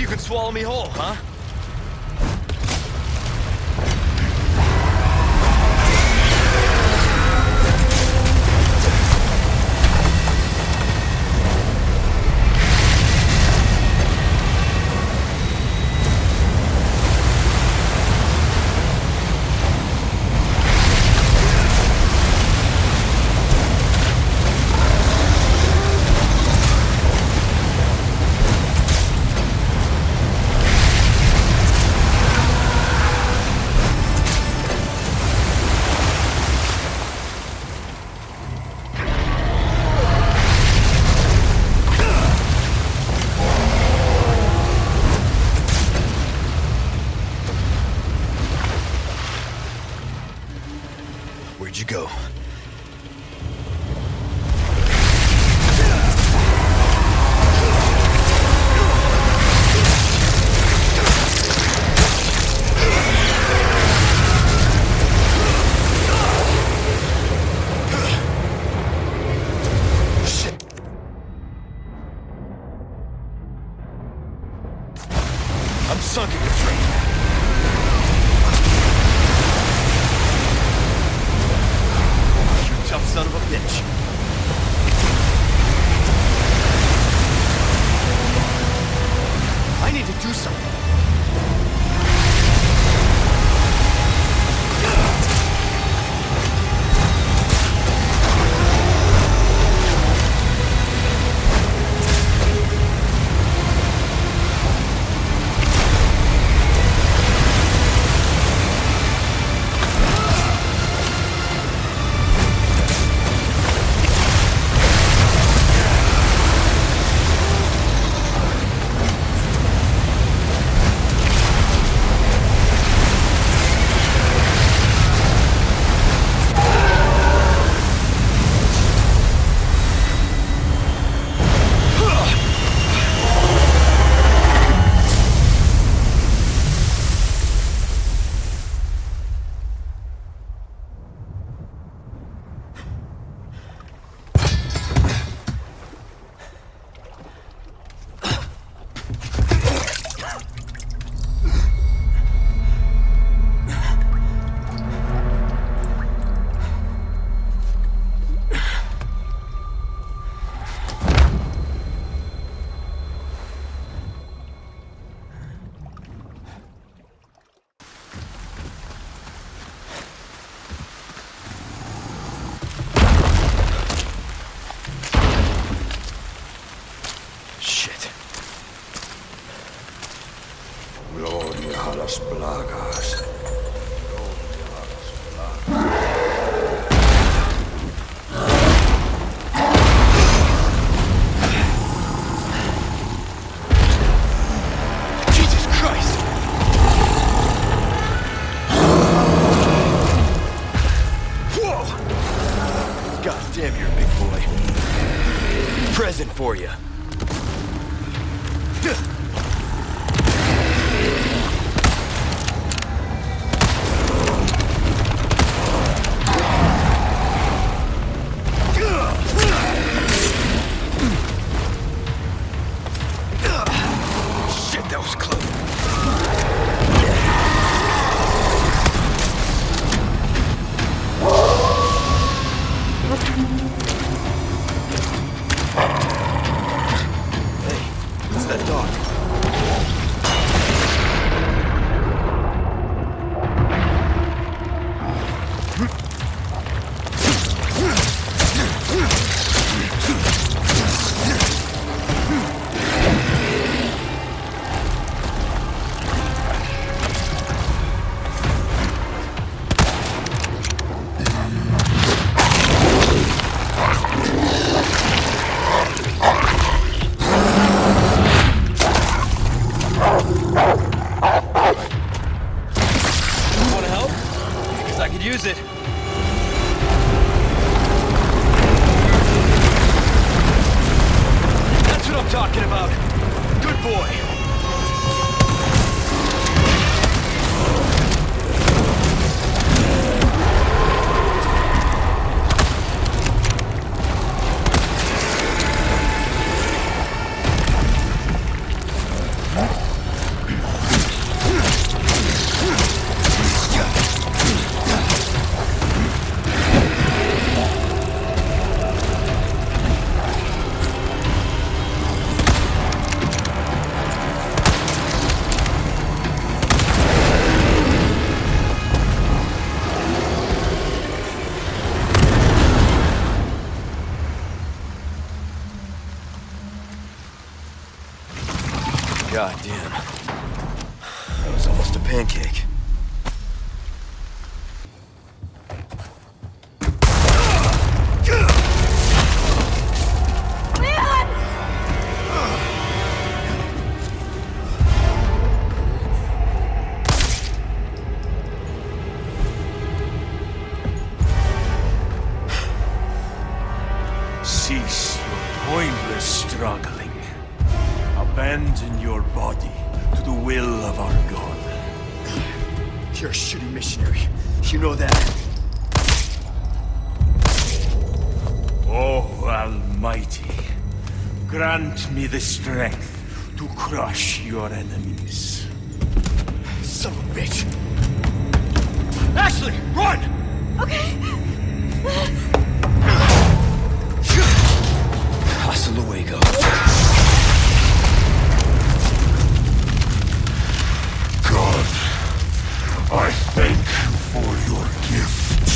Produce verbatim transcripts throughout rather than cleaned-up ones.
you can swallow me whole, huh? Where'd you go? Shit. I'm sunk in this ring. Tough son of a bitch. I need to do something. las plagas. Jesus Christ! Whoa! God damn, you're a big boy. Present for you. Shit, that was close. Hey, it's that dog. God damn. That was almost a pancake. Cease your pointless struggling. Abandon your body to the will of our God. You're a shitty missionary. You know that. Oh, Almighty, grant me the strength to crush your enemies. Son of a bitch! Ashley, run! Okay. Hasta luego. God, I thank you for your gift.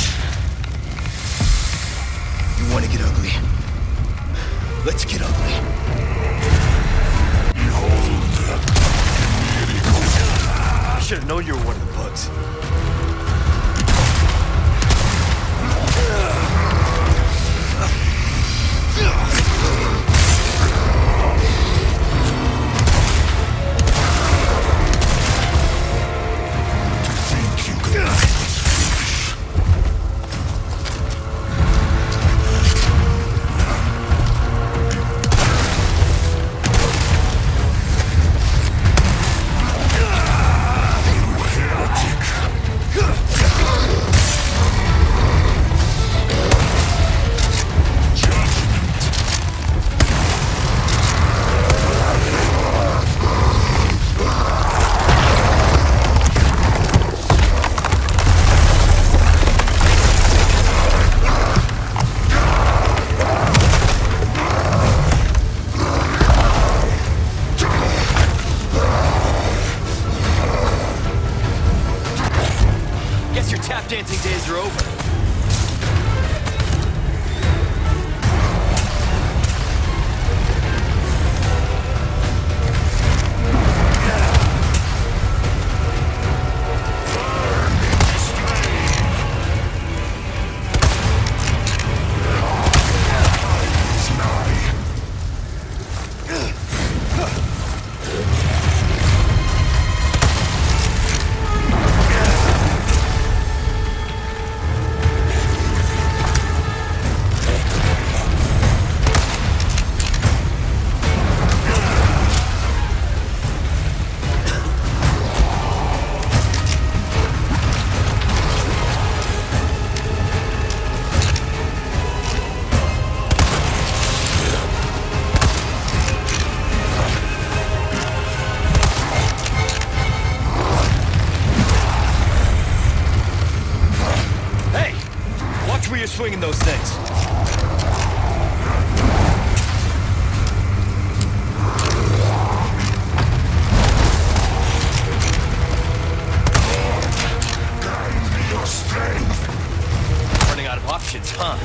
You want to get ugly? Let's get ugly. Behold, I should have known you were one of the bugs. Dancing days are over. Swinging those things. your strength. Running out of options, huh?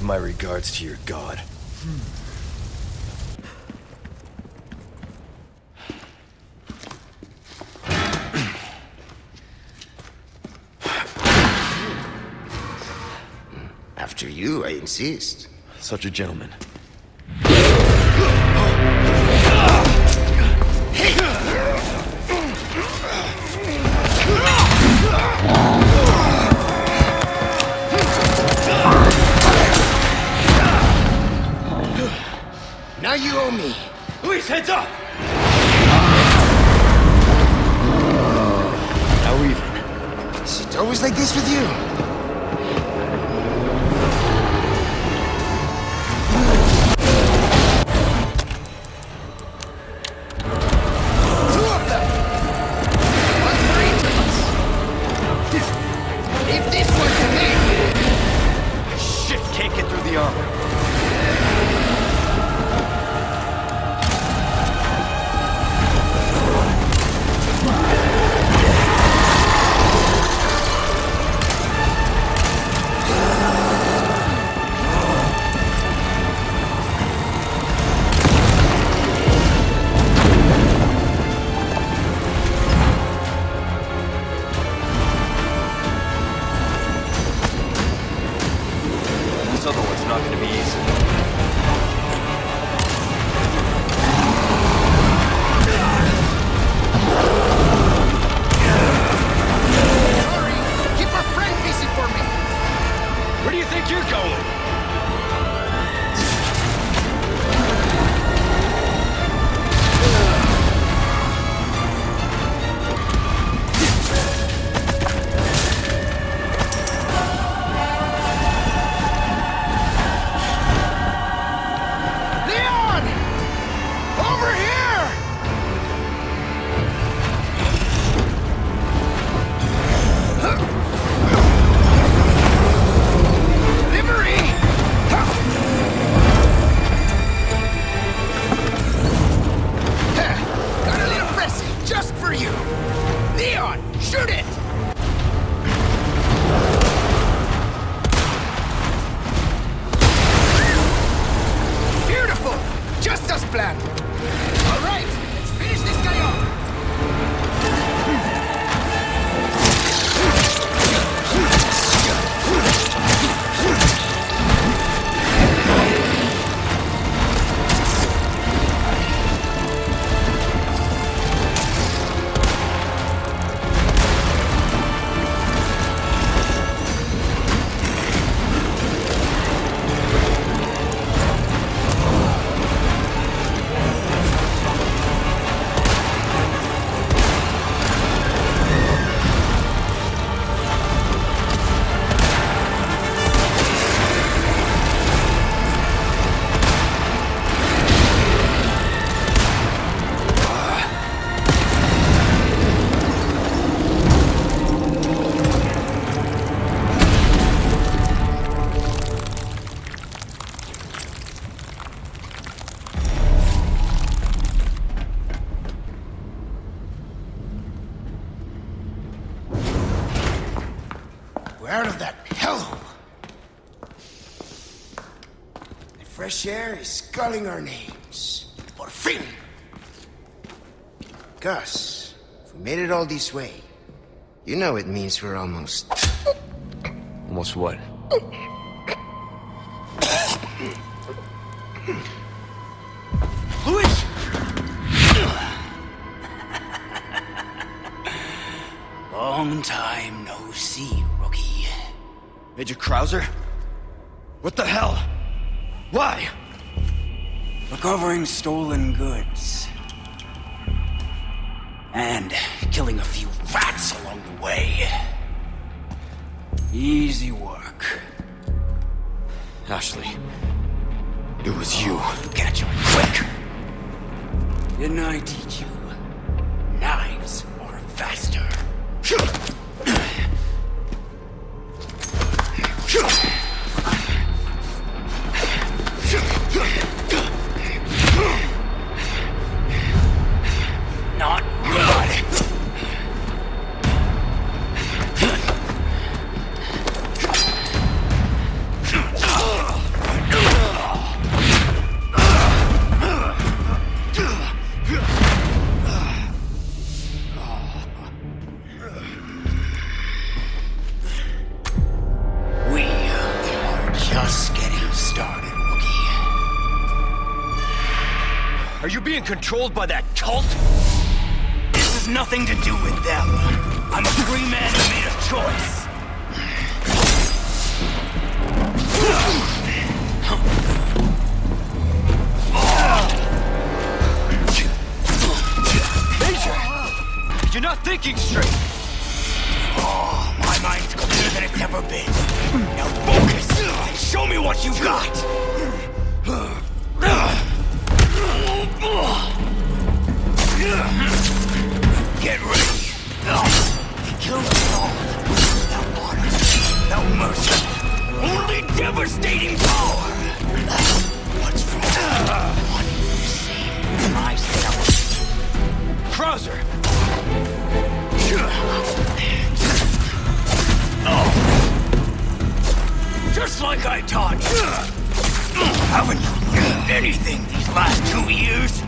my regards to your god. Hmm. After you, I insist. Such a gentleman. Now you owe me. Luis, heads up! Now even. Is it always like this with you? Out of that hellhole. The fresh air is sculling our names. Por fin! Gus, if we made it all this way, you know it means we're almost... Almost what? Luis! Long time no see, rookie. Major Krauser? What the hell? Why? Recovering stolen goods. And killing a few rats along the way. Easy work. Ashley, it was you. Catch on quick. Didn't I teach you? Knives are faster. Not good. controlled by that cult? This has nothing to do with them. I'm a free man who made a choice. Major! You're not thinking straight! Oh, my mind's clearer than it's ever been. Now focus and show me what you got! Get ready! Kill us all, without honor, without mercy. Only devastating power! What's wrong? Wanting the same as myself. Krauser! Just like I taught you. Haven't you learned anything these last two years?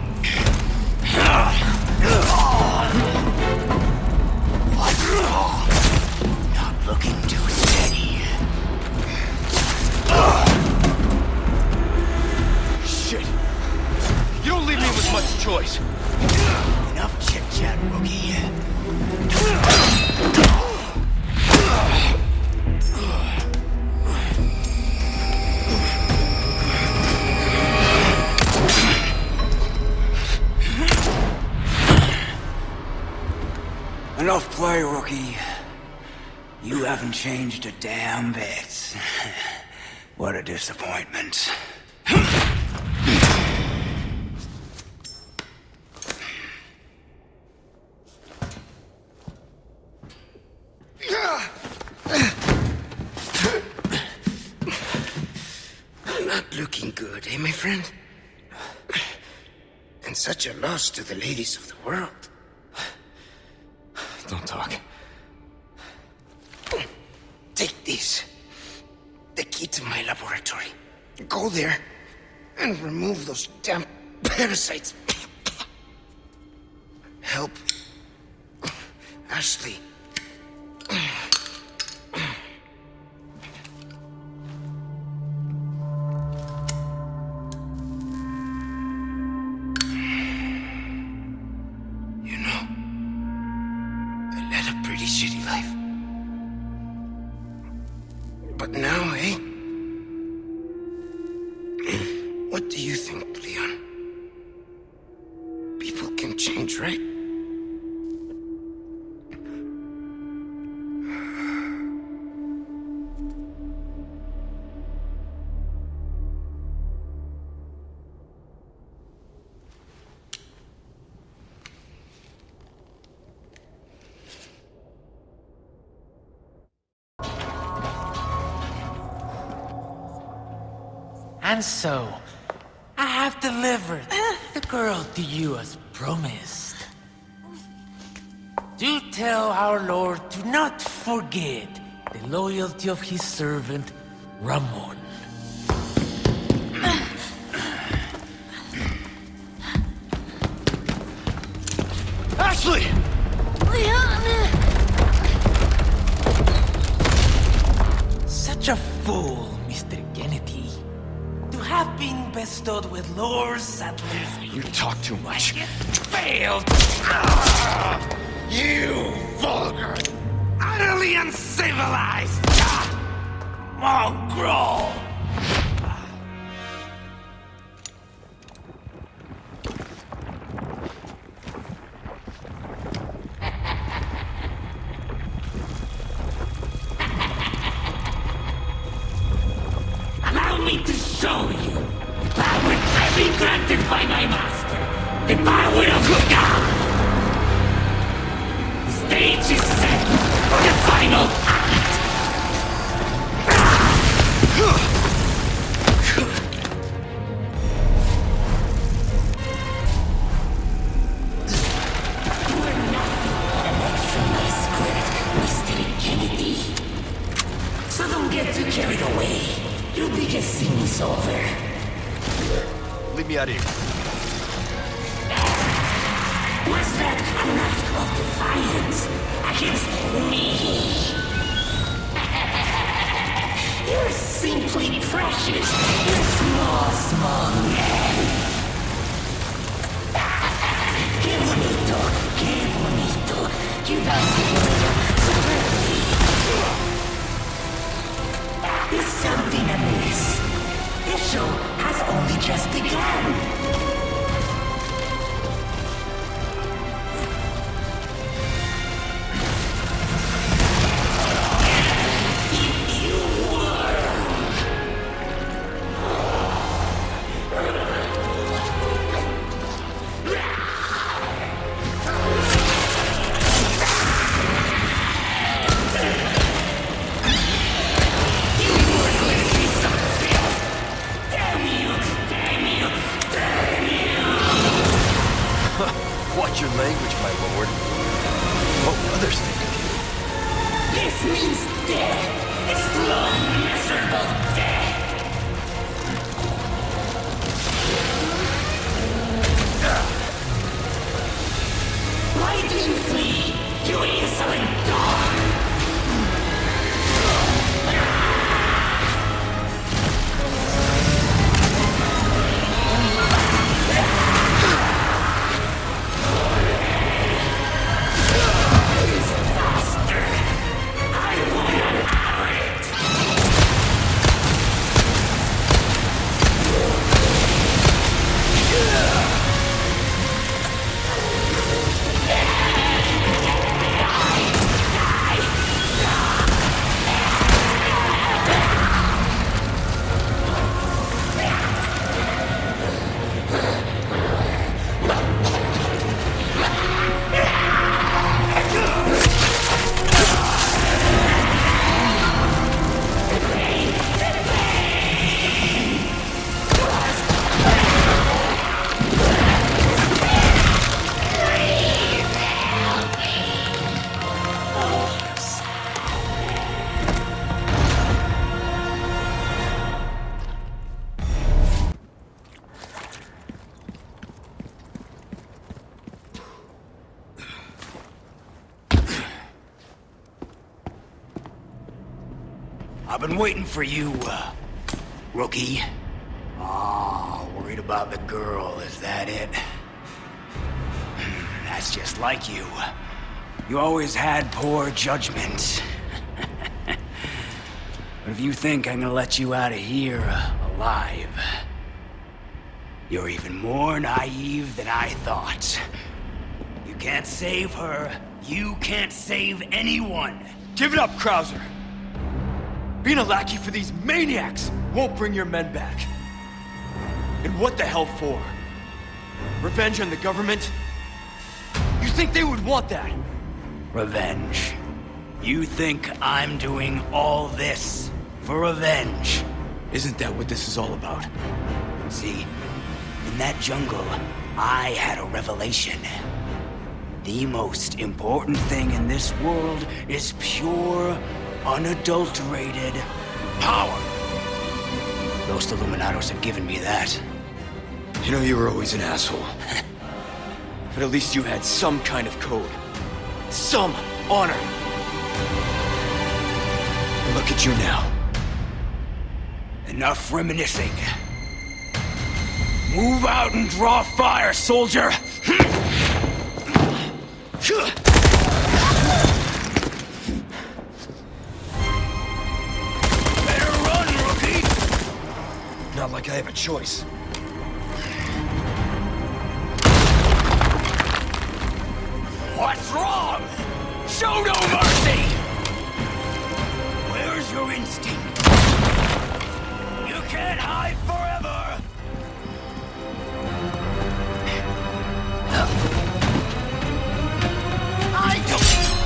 What's wrong? Not looking too steady. Shit! You don't leave me with much choice. Enough chit-chat, rookie. Enough play, rookie. You haven't changed a damn bit. What a disappointment. Not looking good, eh, my friend? And such a loss to the ladies of the world. Don't talk. Take this. The key to my laboratory. Go there and remove those damn parasites. Help Ashley. You know, I led a pretty shitty life. But now, eh? What do you think, Leon? People can change, right? And so, I have delivered the girl to you as promised. Do tell our Lord to not forget the loyalty of his servant, Ramon. Ashley! Such a fool, Mister Kennedy. To have been bestowed with Lord Saddler's... You talk too much. Failed! You vulgar, utterly uncivilized mongrel! Allow me to show you the power I've been granted by my master, the power of God. The stage is set for the final act. You are nothing but an extra nice script, Mister Kennedy. So don't get too carried away. Your biggest scene is over. Leave me out of here. Was that an act of defiance against me? You're simply precious, you small, small man. my lord. What will others think of you? This means death! A slow, miserable death! Why do you flee, you insolent dog? I've been waiting for you, uh, rookie. Oh, worried about the girl, is that it? That's just like you. You always had poor judgment. But if you think I'm gonna let you out of here uh, alive, you're even more naive than I thought. You can't save her. You can't save anyone. Give it up, Krauser! Being a lackey for these maniacs won't bring your men back. And what the hell for? Revenge on the government? You think they would want that? Revenge. You think I'm doing all this for revenge? Isn't that what this is all about? See, in that jungle, I had a revelation. The most important thing in this world is pure, unadulterated power. Those Illuminados have given me that. You know, you were always an asshole. But at least you had some kind of code. Some honor. And look at you now. Enough reminiscing. Move out and draw fire, soldier! Better run, rookie! Not like I have a choice. What's wrong? Show no mercy! Where's your instinct? You can't hide forever! I don't...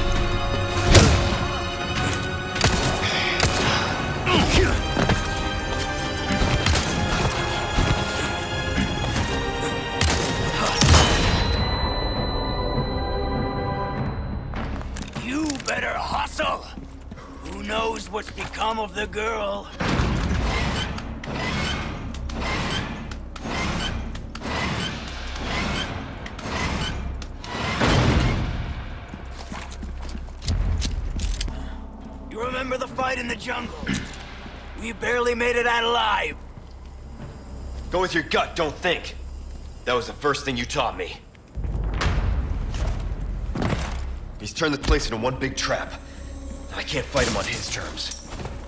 You better hustle! Who knows what's become of the girl? You remember the fight in the jungle? We barely made it out alive. Go with your gut, don't think. That was the first thing you taught me. He's turned the place into one big trap. I can't fight him on his terms.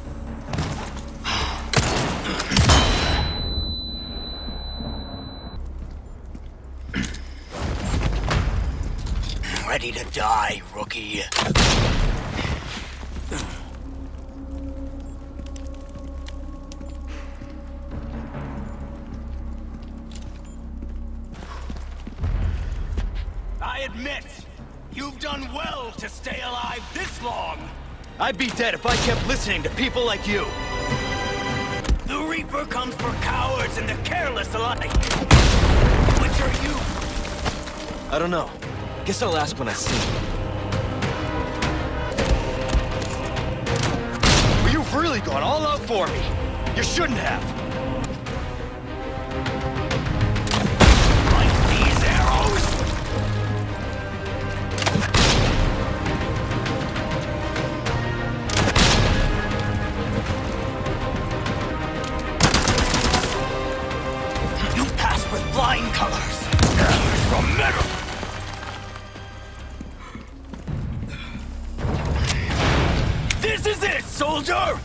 Ready to die, rookie. I admit, you've done well to stay alive this long. I'd be dead if I kept listening to people like you. The Reaper comes for cowards and the careless alike. Which are you? I don't know. Guess I'll ask when I see him. Well, you've really gone all out for me. You shouldn't have. Like these arrows! You passed with flying colors. Here's your medal. This is it, soldier!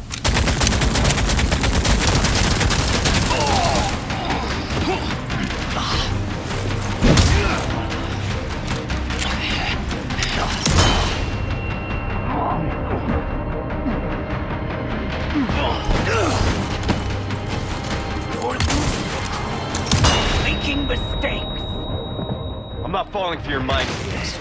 You're making mistakes. I'm not falling for your mind games.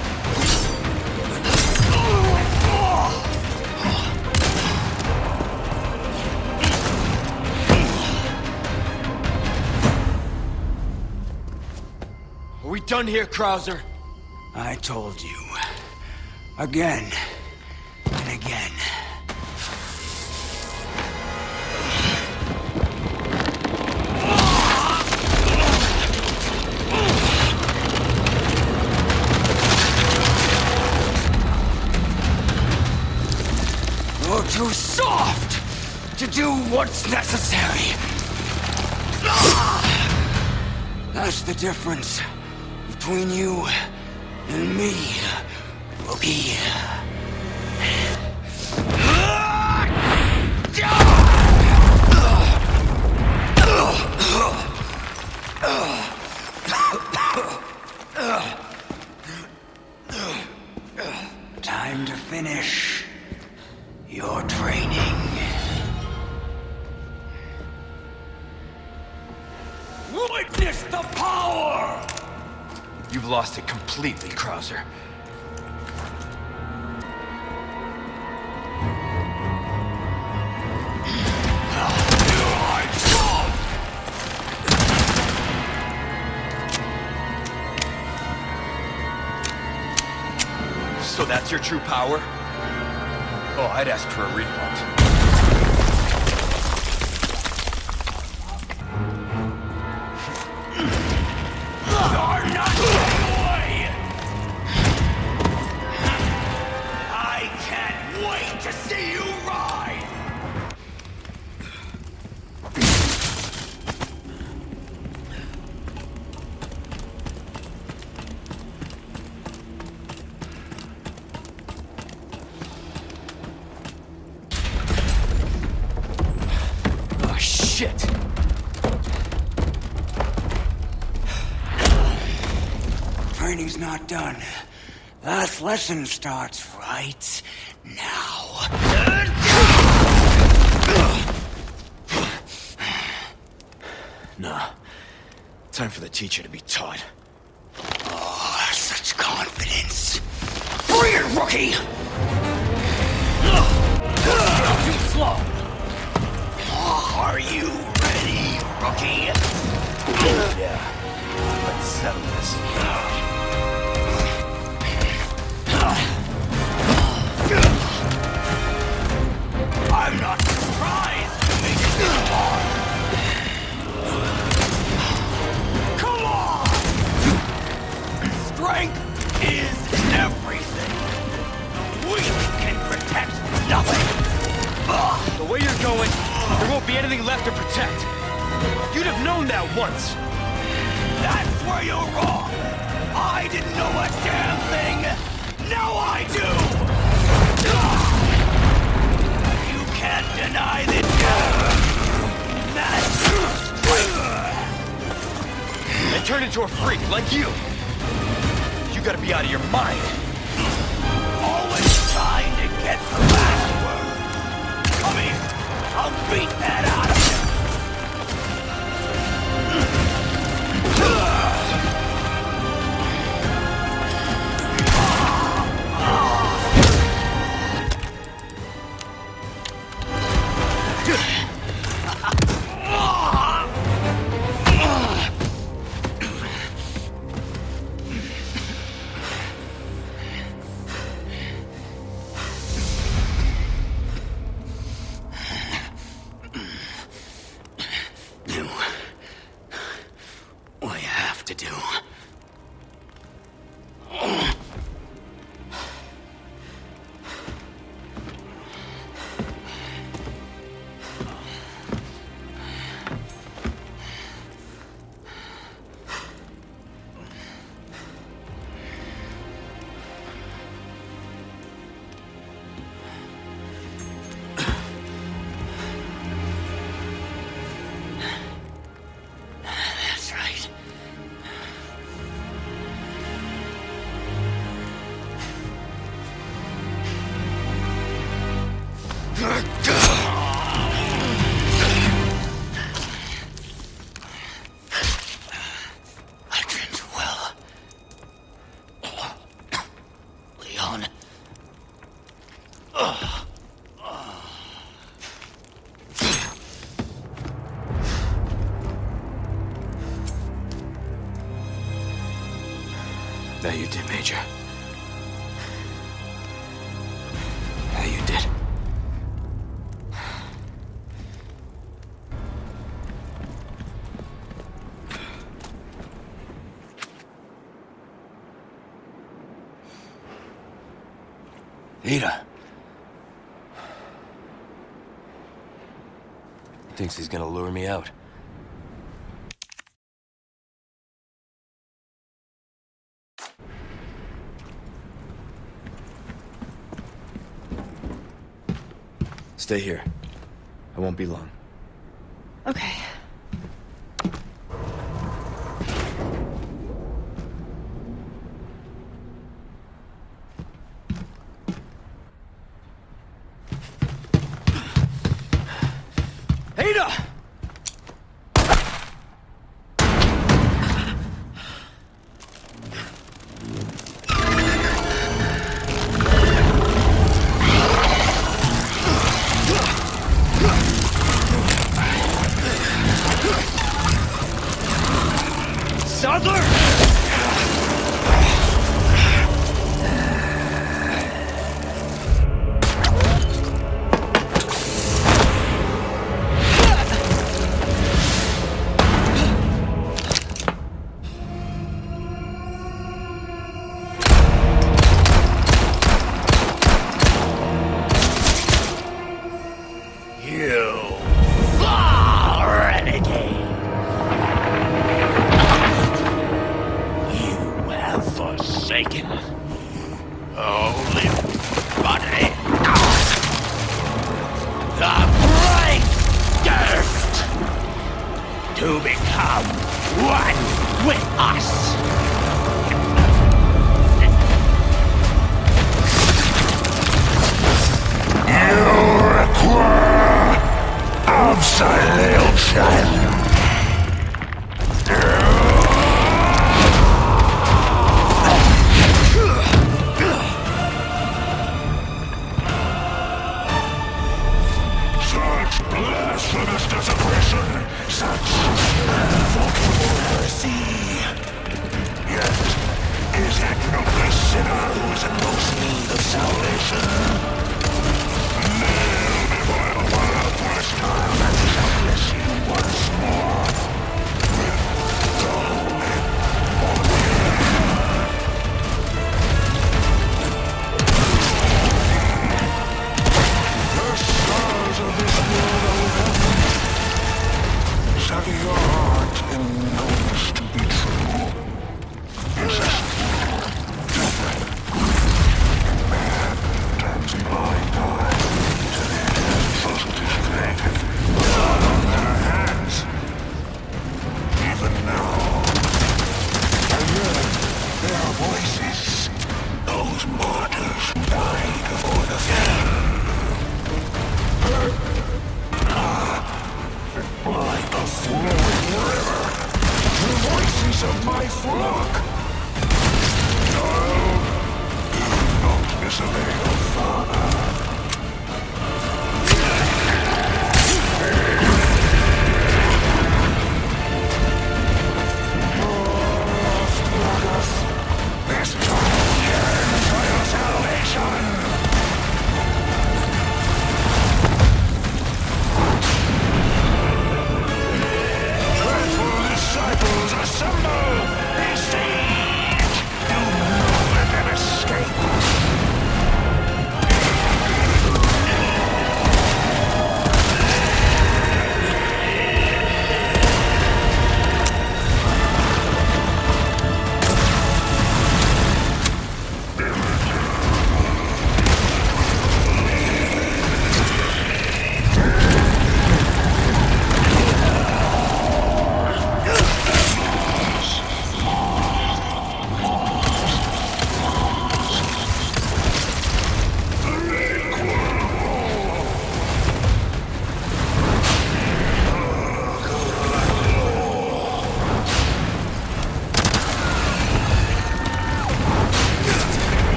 Are we done here, Krauser? I told you. Again. And again. You're too soft to do what's necessary. That's the difference between you and me, rookie. Time to finish your training. Witness the power! You've lost it completely, Krauser. So that's your true power? Oh, I'd ask for a refund. You're not getting away! I can't wait to see you ride! Oh, shit! Training's not done. Last lesson starts right now. Nah. Time for the teacher to be taught. Oh, such confidence. Bring it, rookie! Too slow. Are you ready, rookie? Yeah. Let's settle this. I'm not surprised you made it this far. Come on! Strength is everything. Weak can protect nothing. The way you're going, there won't be anything left to protect. You'd have known that once. That's where you're wrong. I didn't know a damn thing. Now I do. You can't deny the That's strength. And turn into a freak like you. You gotta be out of your mind. Always trying to get the last word. Come here. I'll beat that out of you. you did, Major. How you did. Ada. Thinks he's gonna lure me out. Stay here. I won't be long. Okay. Ada! Saddler! To become one with us! You require absolution! Such blasphemous desecration! Such unforgivable heresy! Yet, is it not the sinner who is in most need of salvation? Kneel before the world for a time and shall bless you once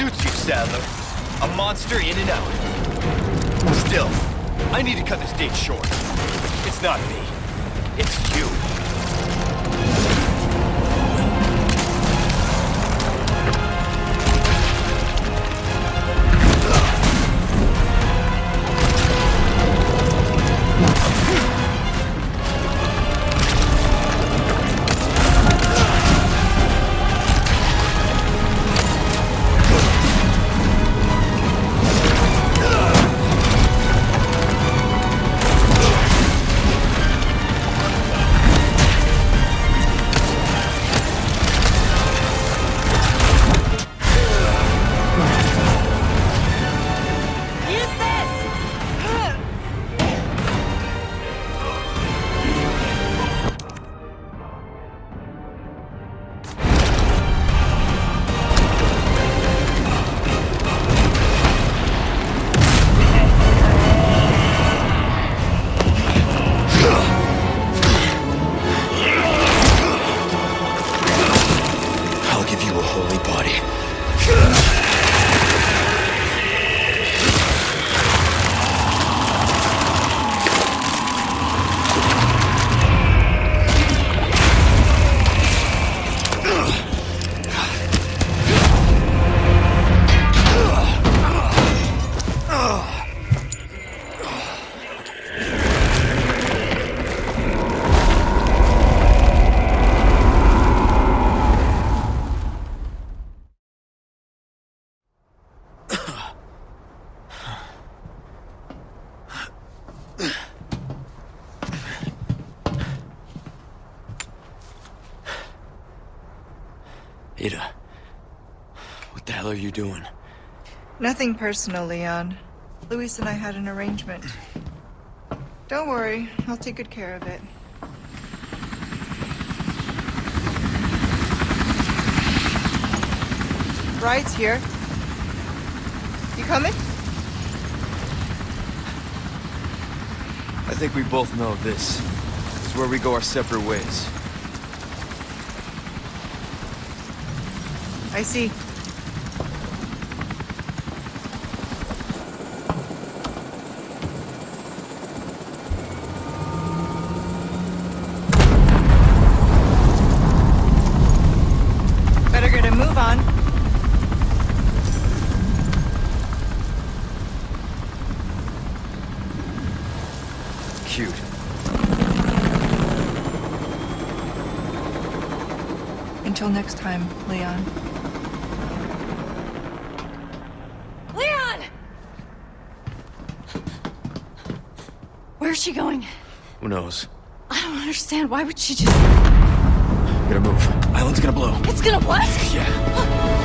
suits you, Saddler. A monster in and out. Still, I need to cut this date short. It's not me. It's you. Ada, what the hell are you doing? Nothing personal, Leon. Luis and I had an arrangement. Don't worry, I'll take good care of it. Ride's here. You coming? I think we both know this is where we go our separate ways. I see. Better get a move on. Cute. Until next time, Leon. Leon! Where's she going? Who knows? I don't understand. Why would she just... We gotta move. Island's gonna blow. It's gonna what? Yeah.